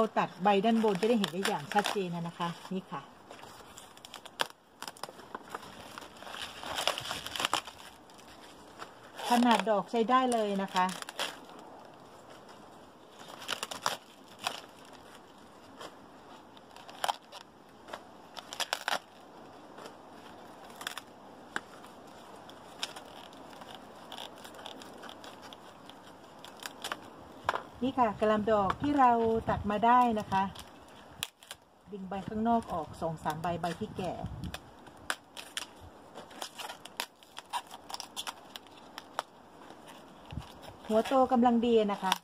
ตัดใบด้านบนจะได้เห็นได้อย่างชัดเจนนะคะนี่ค่ะขนาดดอกใช้ได้เลยนะคะนี่ค่ะกระลำดอกที่เราตัดมาได้นะคะดึงใบข้างนอกออก2-3 ใบที่แก่หัวโตกำลังดีนะคะ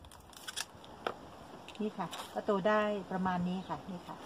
นี่ค่ะก็โตได้ประมาณนี้ค่ะนี่ค่ะ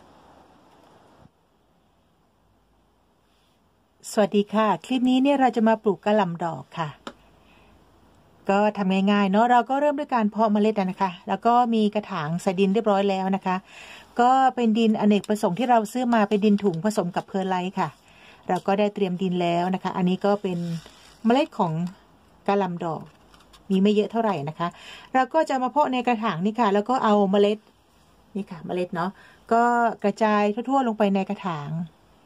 สวัสดีค่ะคลิปนี้เนี่ยเราจะมาปลูกกระหล่ำดอกค่ะก็ทำง่ายๆเนาะเราก็เริ่มด้วยการเพาะเมล็ดนะคะแล้วก็มีกระถางใส่ดินเรียบร้อยแล้วนะคะก็เป็นดินอเนกประสงค์ที่เราซื้อมาเป็นดินถุงผสมกับเพอร์ไลท์ค่ะเราก็ได้เตรียมดินแล้วนะคะอันนี้ก็เป็นเมล็ดของกระหล่ำดอกมีไม่เยอะเท่าไหร่นะคะเราก็จะมาเพาะในกระถางนี่ค่ะแล้วก็เอาเมล็ดนี่ค่ะเมล็ดเนาะก็กระจายทั่วๆลงไปในกระถาง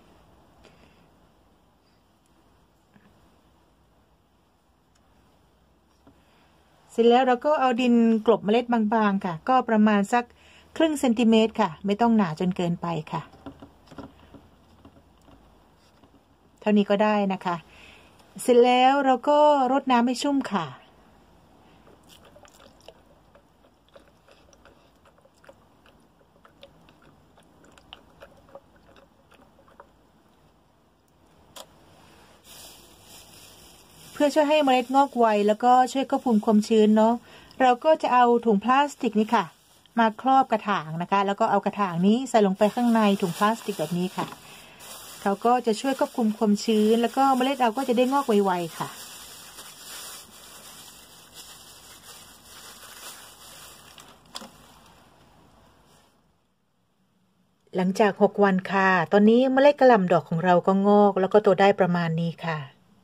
เสร็จแล้วเราก็เอาดินกลบเมล็ดบางๆค่ะก็ประมาณสัก0.5 เซนติเมตรค่ะไม่ต้องหนาจนเกินไปค่ะเท่านี้ก็ได้นะคะเสร็จแล้วเราก็รดน้ำให้ชุ่มค่ะเพื่อช่วยให้เมล็ดงอกไวแล้วก็ช่วยควบคุมความชื้นเนาะเราก็จะเอาถุงพลาสติกนี่ค่ะมาครอบกระถางนะคะแล้วก็เอากระถางนี้ใส่ลงไปข้างในถุงพลาสติกแบบนี้ค่ะเขาก็จะช่วยควบคุมความชื้นแล้วก็เมล็ดเราก็จะได้งอกไวๆค่ะหลังจาก6 วันค่ะตอนนี้เมล็ดกระหล่ำดอกของเราก็งอกแล้วก็โตได้ประมาณนี้ค่ะ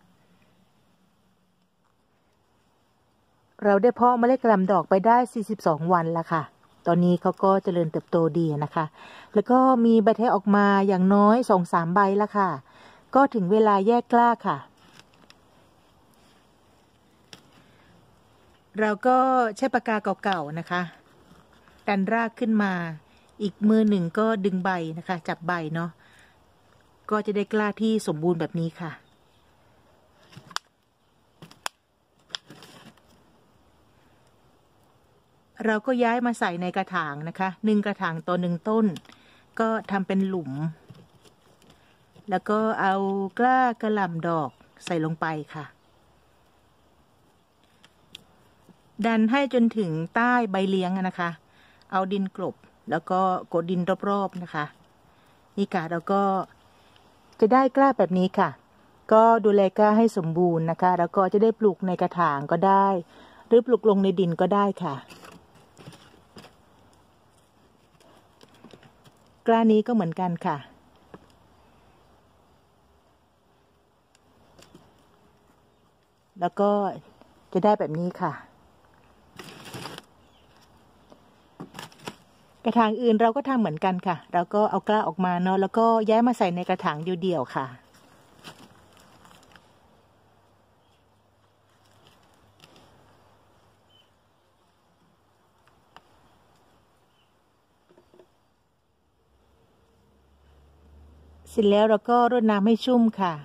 เราได้เพาะเมล็ดกระหล่ำดอกไปได้42 วันแล้วค่ะตอนนี้เขาก็เจริญเติบโตดีนะคะแล้วก็มีใบแทะออกมาอย่างน้อย 2-3 ใบแล้วค่ะก็ถึงเวลาแยกกล้าค่ะเราก็ใช้ปากกาเก่าๆนะคะดันรากขึ้นมาอีกมือหนึ่งก็ดึงใบนะคะจับใบเนาะก็จะได้กล้าที่สมบูรณ์แบบนี้ค่ะเราก็ย้ายมาใส่ในกระถางนะคะ1 กระถางต่อ1 ต้นก็ทำเป็นหลุมแล้วก็เอากล้ากระหล่ำดอกใส่ลงไปค่ะดันให้จนถึงใต้ใบเลี้ยงนะคะเอาดินกลบแล้วก็กดดินรอบๆนะคะนี่ค่ะเราก็จะได้กล้าแบบนี้ค่ะก็ดูแลกล้าให้สมบูรณ์นะคะแล้วก็จะได้ปลูกในกระถางก็ได้หรือปลูกลงในดินก็ได้ค่ะกล้านี้ก็เหมือนกันค่ะแล้วก็จะได้แบบนี้ค่ะกระถางอื่นเราก็ทำเหมือนกันค่ะเราก็เอากล้าออกมาเนาะแล้วก็ย้ายมาใส่ในกระถางเดี่ยวๆค่ะเสร็จแล้วเราก็รดน้ำให้ชุ่มค่ะ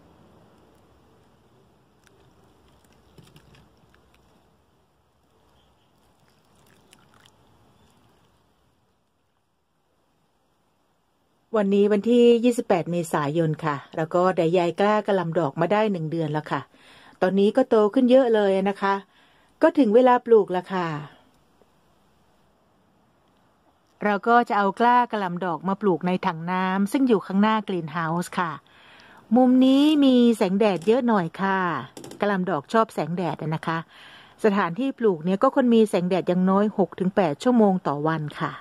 วันนี้วันที่28 เมษายนค่ะแล้วก็ได้ย้ายกล้ากระหล่ำดอกมาได้1 เดือนแล้วค่ะตอนนี้ก็โตขึ้นเยอะเลยนะคะก็ถึงเวลาปลูกแล้วค่ะเราก็จะเอากล้ากระหล่ำดอกมาปลูกในถังน้ำซึ่งอยู่ข้างหน้ากรีนเฮาส์ค่ะมุมนี้มีแสงแดดเยอะหน่อยค่ะกระหล่ำดอกชอบแสงแดดนะคะสถานที่ปลูกเนี่ยก็ควรมีแสงแดดอย่างน้อย 6-8 ชั่วโมงต่อวันค่ะ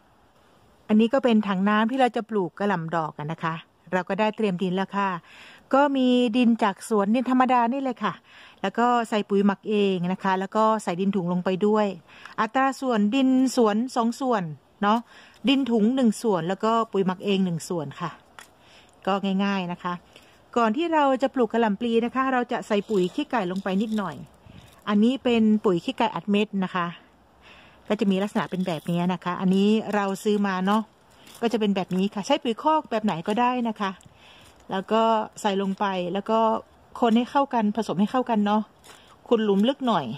อันนี้ก็เป็นถังน้ำที่เราจะปลูกกระหล่ำดอกกันนะคะเราก็ได้เตรียมดินแล้วค่ะก็มีดินจากสวนดินธรรมดานี่เลยค่ะแล้วก็ใส่ปุ๋ยหมักเองนะคะแล้วก็ใส่ดินถุงลงไปด้วยอัตราส่วนดินสวน2 ส่วนเนาะดินถุง1 ส่วนแล้วก็ปุ๋ยหมักเอง1 ส่วนค่ะก็ง่ายๆนะคะก่อนที่เราจะปลูกกะหล่ำปลีนะคะเราจะใส่ปุ๋ยขี้ไก่ลงไปนิดหน่อยอันนี้เป็นปุ๋ยขี้ไก่อัดเม็ดนะคะก็จะมีลักษณะเป็นแบบนี้นะคะอันนี้เราซื้อมาเนาะก็จะเป็นแบบนี้ค่ะใช้ปุ๋ยคอกแบบไหนก็ได้นะคะแล้วก็ใส่ลงไปแล้วก็คนให้เข้ากันผสมให้เข้ากันเนาะขุดหลุมลึกหน่อย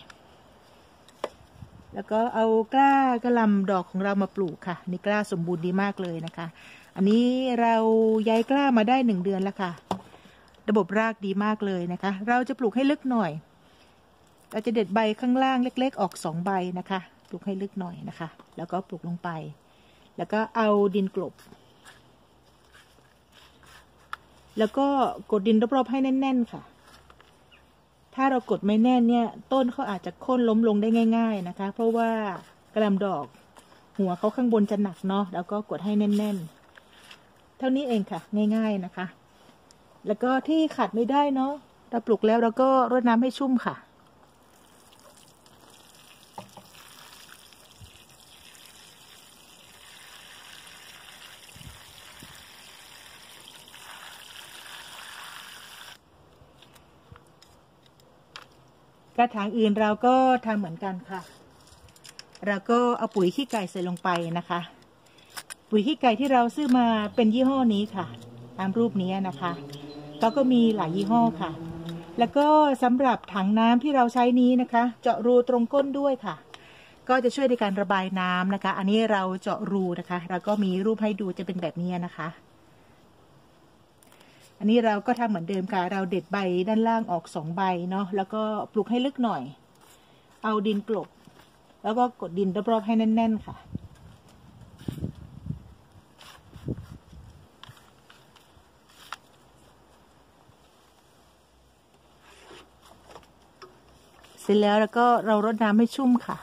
แล้วก็เอากล้ากระหล่ำดอกของเรามาปลูกค่ะนี่กล้าสมบูรณ์ดีมากเลยนะคะอันนี้เราย้ายกล้ามาได้1 เดือนแล้วค่ะระบบรากดีมากเลยนะคะเราจะปลูกให้ลึกหน่อยเราจะเด็ดใบข้างล่างเล็กๆออก2 ใบนะคะปลูกให้ลึกหน่อยนะคะแล้วก็ปลูกลงไปแล้วก็เอาดินกลบแล้วก็กดดินรอบๆให้แน่นๆค่ะถ้าเรากดไม่แน่นเนี่ยต้นเขาอาจจะโค่นล้มลงได้ง่ายๆนะคะเพราะว่ากระหล่ำดอกหัวเขาข้างบนจะหนักเนาะแล้วก็กดให้แน่นๆเท่านี้เองค่ะง่ายๆนะคะแล้วก็ที่ขาดไม่ได้เนาะเราปลูกแล้วเราก็รดน้ำให้ชุ่มค่ะกระถางอื่นเราก็ทำเหมือนกันค่ะเราก็เอาปุ๋ยขี้ไก่ใส่ลงไปนะคะปุ๋ยขี้ไก่ที่เราซื้อมาเป็นยี่ห้อนี้ค่ะตามรูปนี้นะคะก็มีหลายยี่ห้อค่ะแล้วก็สำหรับถังน้ำที่เราใช้นี้นะคะเจาะรูตรงก้นด้วยค่ะก็จะช่วยในการระบายน้ำนะคะอันนี้เราเจาะรูนะคะแล้วก็มีรูปให้ดูจะเป็นแบบนี้นะคะอันนี้เราก็ทำเหมือนเดิมค่ะเราเด็ดใบด้านล่างออก2 ใบเนาะแล้วก็ปลูกให้ลึกหน่อยเอาดินกลบแล้วก็กดดินรอบๆให้แน่นๆค่ะเสร็จแล้วก็เรารดน้ำให้ชุ่มค่ะ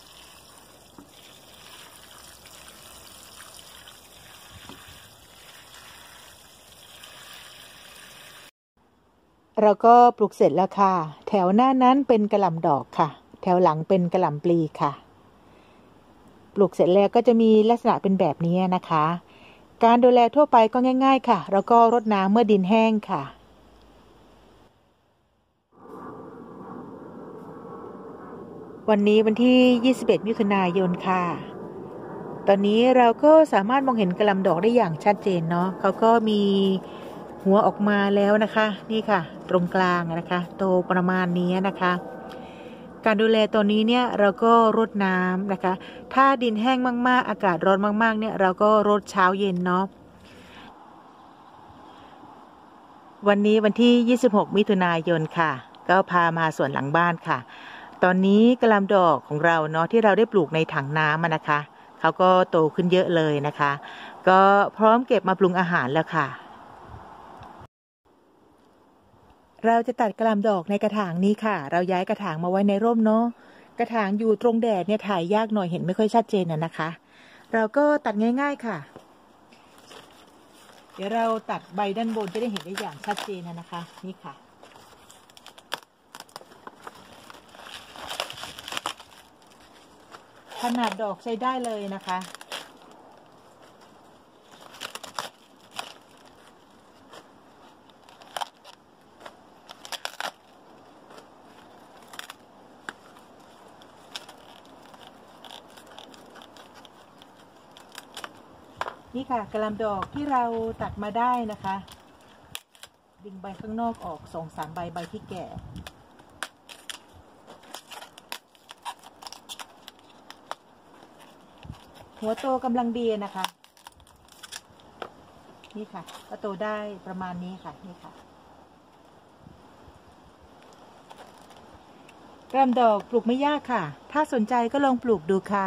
เราก็ปลูกเสร็จแล้วค่ะแถวหน้านั้นเป็นกระหล่ำดอกค่ะแถวหลังเป็นกระหล่ำปลีค่ะปลูกเสร็จแล้วก็จะมีลักษณะเป็นแบบนี้นะคะการดูแลทั่วไปก็ง่ายๆค่ะแล้วก็รดน้ำเมื่อดินแห้งค่ะวันนี้วันที่21 มิถุนายนค่ะตอนนี้เราก็สามารถมองเห็นกระหล่ำดอกได้อย่างชัดเจนเนาะเขาก็มีหัวออกมาแล้วนะคะนี่ค่ะตรงกลางนะคะโตประมาณนี้นะคะการดูแลตัวนี้เนี่ยเราก็รดน้ำนะคะถ้าดินแห้งมากๆอากาศร้อนมากๆเนี่ยเราก็รดเช้าเย็นเนาะวันนี้วันที่26 มิถุนายนค่ะก็พามาสวนหลังบ้านค่ะตอนนี้กระหล่ำดอกของเราเนาะที่เราได้ปลูกในถังน้ำนะคะเขาก็โตขึ้นเยอะเลยนะคะก็พร้อมเก็บมาปรุงอาหารแล้วค่ะเราจะตัดกระหล่ำดอกในกระถางนี้ค่ะเราย้ายกระถางมาไว้ในร่มเนาะกระถางอยู่ตรงแดดเนี่ยถ่ายยากหน่อยเห็นไม่ค่อยชัดเจนนะคะเราก็ตัดง่ายๆค่ะเดี๋ยวเราตัดใบด้านบนจะได้เห็นได้อย่างชัดเจนนะคะนี่ค่ะขนาดดอกใช้ได้เลยนะคะนี่ค่ะกระหล่ำดอกที่เราตัดมาได้นะคะดึงใบข้างนอกออก2-3 ใบที่แก่หัวโตกำลังดีนะคะนี่ค่ะก็โตได้ประมาณนี้ค่ะนี่ค่ะกระหล่ำดอกปลูกไม่ยากค่ะถ้าสนใจก็ลองปลูกดูค่ะ